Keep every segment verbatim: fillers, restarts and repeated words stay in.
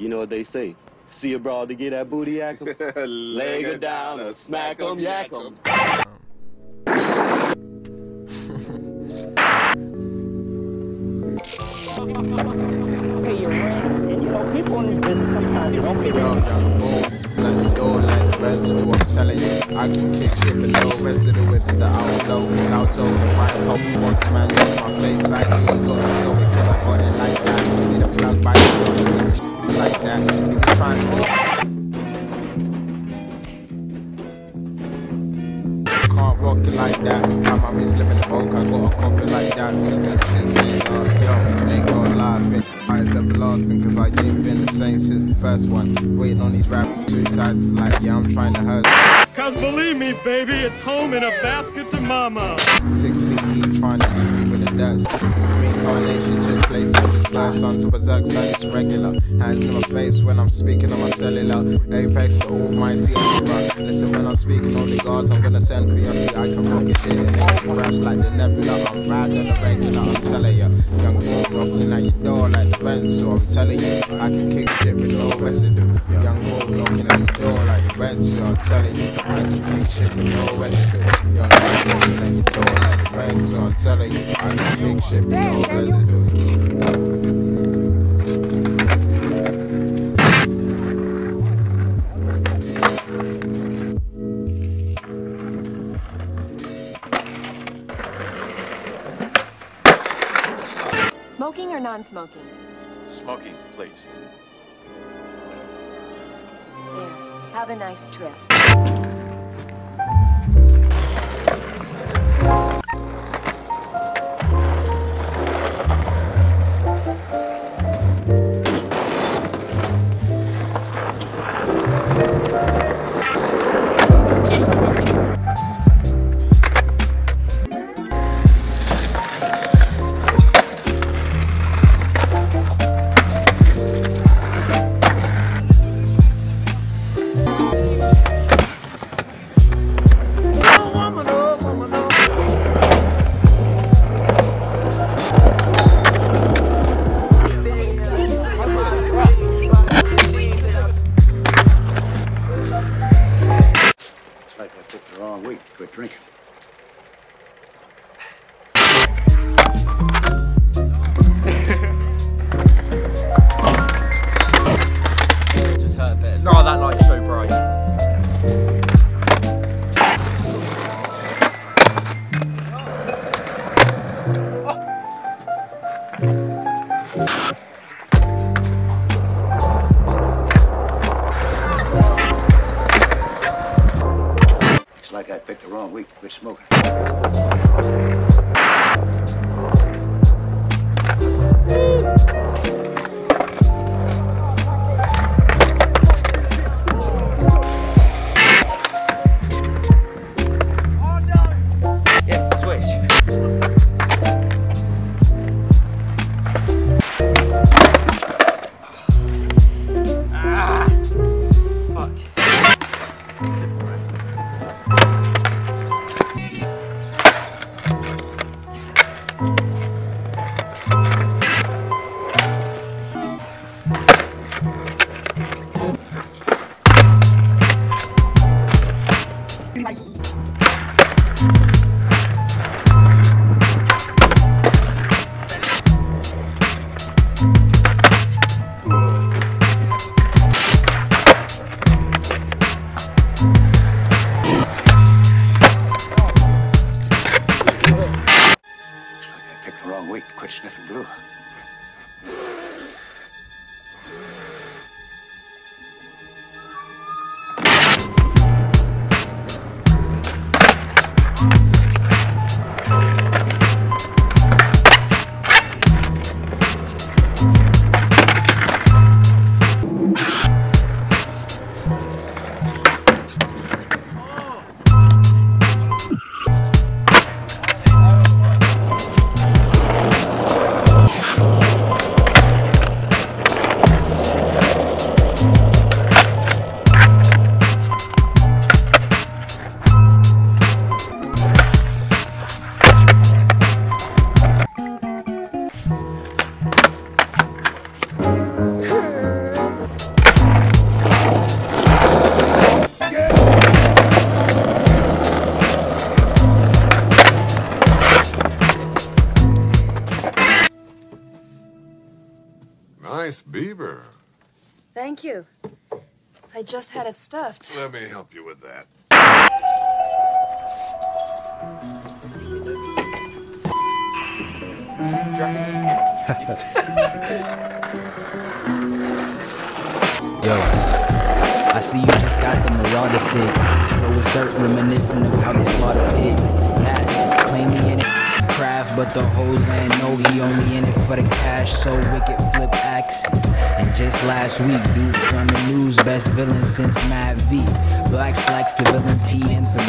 you know what they say. See a broad to get that booty yak 'em. Leg her down or smack 'em, yak 'em. Okay, you're random. And you know, people in this business sometimes they don't fit Yo, in. young boy, like the door, like the vents do, I'm telling you. I can kick shit below, residue, it's the outlow. Loud talking, right hope, once man, use my face like me. Gotta show it cause I got it like that. Need a plug by the shots with the shit like that. You can try and steal. Can't rock it like that. I'm a rich living the boat, I got a copy like that. Cause them shit saying last, yo, ain't gonna lie, I think it's everlasting. Cause I ain't been the same since the first one. Waiting on these rap suicides, like, yeah, I'm trying to hurt. Cause believe me, baby, it's home in a basket to mama. Six feet deep, trying to leave you in the dust. Reincarnation took place, I just blast onto berserk, so it's regular. Hands in my face when I'm speaking on my cellular. Apex, the almighty rock. Listen, when I'm speaking on the guards, I'm gonna send for you. See, I can rocket shit and make it crash like the nebula. I'm riding the regular, I'm telling ya. Young boy knocking at your door like the vents, so I'm telling you, I can kick shit with no residue. Young boy knocking at your door like the vents, so I'm telling you, I can kick shit with no residue. Young boy knocking at your door like the vents, so I'm telling you, I can kick shit with no residue. Smoking or non-smoking? Smoking, please. There. Have a nice trip. Like I took the wrong week to quit drinking. Just hurt a bit. No, that light's so bright. Looks like I picked the wrong week to quit smoking. Yes, switch. Ah, fuck. nice beaver. Thank you. I just had it stuffed. Let me help you with that. Yo, I see you just got the Marauder sig. His flow is dirt, reminiscent of how they slaughter pigs. Nasty, claim he in it craft, but the whole land know he only in it for the cash. So wicked, flip accent. And just last week, dude on the news, best villain since Mad V. Black slacks the villain T and some.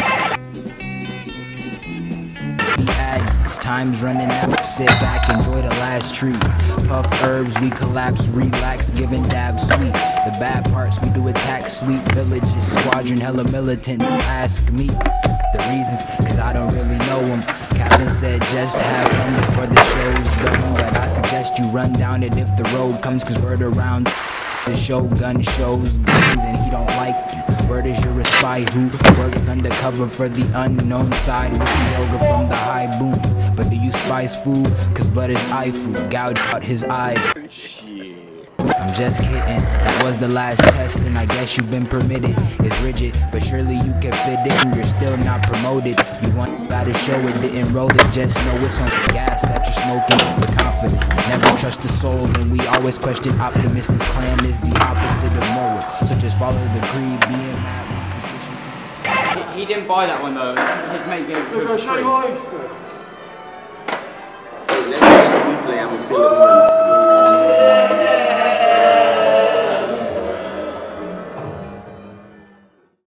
His time's running out, sit back, enjoy the last trees. Puff herbs, we collapse, relax, giving dabs sweet. The bad parts, we do attack, sweet villages, squadron, hella militant. Ask me the reasons, cause I don't really know them. Captain said just have fun before the show's done. But I suggest you run down it if the road comes, cause word around the showgun shows guns and he don't like you. Word is you're a spy who works undercover for the unknown side with the yoga from the high booms. But do you spice food? Cause blood is eye food. Gouge out his eye. I'm just kidding. That was the last test and I guess you've been permitted. It's rigid, but surely you can fit it. You're still not promoted. You want gotta show it, didn't roll it. Just know it's on gas that you're smoking with confidence. Never trust the soul, and we always question optimists. This clan is the opposite of moral. So just follow the creed, being mad. He, he didn't buy that one though. His mate gave it to him. Look, I'll show you why. Next week we play, I'm gonna feel it more.